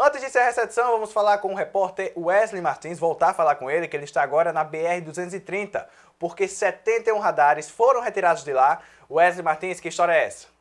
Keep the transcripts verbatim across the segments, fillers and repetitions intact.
Antes de encerrar essa edição, vamos falar com o repórter Wesley Martins, voltar a falar com ele, que ele está agora na B R duzentos e trinta, porque setenta e um radares foram retirados de lá. Wesley Martins, que história é essa?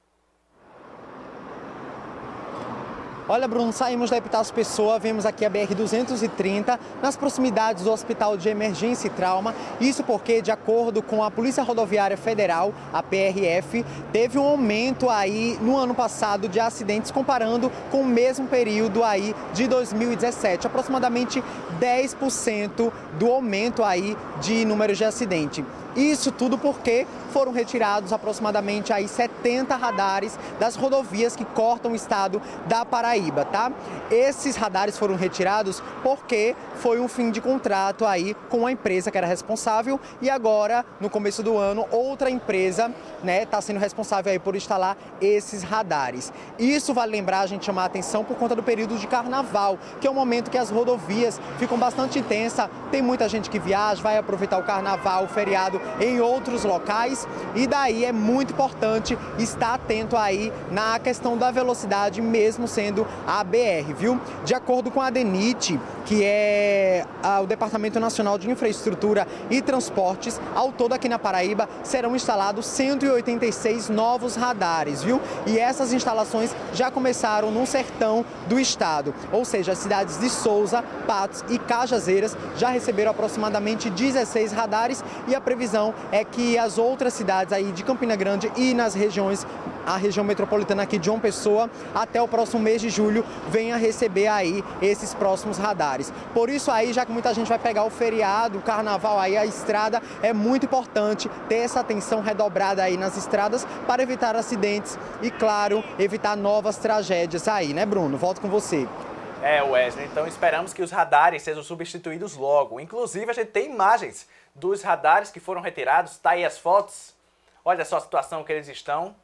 Olha, Bruno, saímos da Epitácio Pessoa, vemos aqui a B R duzentos e trinta, nas proximidades do Hospital de Emergência e Trauma. Isso porque, de acordo com a Polícia Rodoviária Federal, a P R F, teve um aumento aí no ano passado de acidentes comparando com o mesmo período aí de dois mil e dezessete, aproximadamente dez por cento do aumento aí de números de acidente. Isso tudo porque foram retirados aproximadamente aí setenta radares das rodovias que cortam o estado da Paraíba, tá? Esses radares foram retirados porque foi um fim de contrato aí com a empresa que era responsável e agora, no começo do ano, outra empresa, né, tá sendo responsável aí por instalar esses radares. Isso vale lembrar, a gente chamar a atenção por conta do período de carnaval, que é um momento que as rodovias ficam bastante intensas, tem muita gente que viaja, vai aproveitar o carnaval, o feriado em outros locais e daí é muito importante estar atento aí na questão da velocidade, mesmo sendo a B R, viu? De acordo com a DENIT, que é o Departamento Nacional de Infraestrutura e Transportes, ao todo aqui na Paraíba serão instalados cento e oitenta e seis novos radares, viu? E essas instalações já começaram no sertão do estado, ou seja, as cidades de Souza, Patos e Cajazeiras já receberam aproximadamente dezesseis radares e a previsão é que as outras cidades aí de Campina Grande e nas regiões, a região metropolitana aqui de João Pessoa, até o próximo mês de julho, venha receber aí esses próximos radares. Por isso aí, já que muita gente vai pegar o feriado, o carnaval aí, a estrada, é muito importante ter essa atenção redobrada aí nas estradas para evitar acidentes e, claro, evitar novas tragédias aí, né, Bruno? Volto com você. É, Wesley, então esperamos que os radares sejam substituídos logo. Inclusive, a gente tem imagens dos radares que foram retirados, tá aí as fotos. Olha só a situação que eles estão.